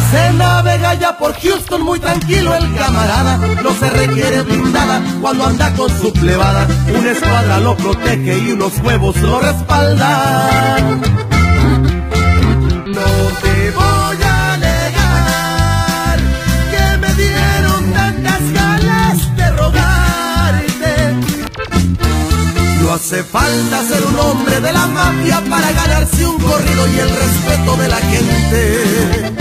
Se navega ya por Houston muy tranquilo el camarada, no se requiere blindada cuando anda con su plebada. Una escuadra lo protege y unos huevos lo respaldan. No te voy a negar que me dieron tantas ganas de rogarte. No hace falta ser un hombre de la mafia para ganarse un corrido y el respeto de la gente.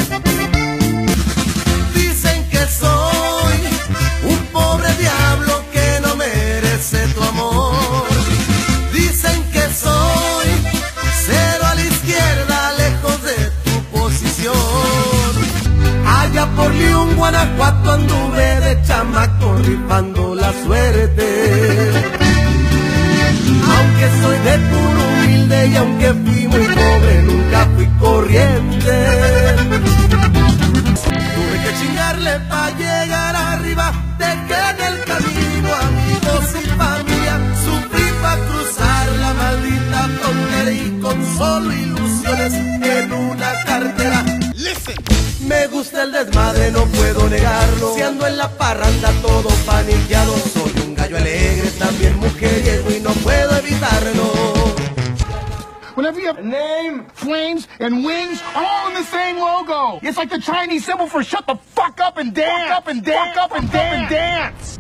Dicen que soy un pobre diablo que no merece tu amor. Dicen que soy cero a la izquierda, lejos de tu posición. Allá por León, Guanajuato, anduve de chamaco rifando la suerte. Aunque soy de puro humilde y aunque fui muy pobre, nunca fui corriente. Tuve que chingarle pa' llegar arriba, dejé en el camino amigos y familia. Sufrí pa' cruzar la maldita frontera y con solo ilusiones en una cartera. Listen. Me gusta el desmadre, no puedo negarlo. Si ando en la parranda todo paniqueado. Soy un gallo alegre, también mujeriego y no puedo evitarlo. Whenever you have a name, flames, and wings, all in the same logo. It's like the Chinese symbol for shut the fuck up and dance. Fuck up and dance. Fuck up and dance.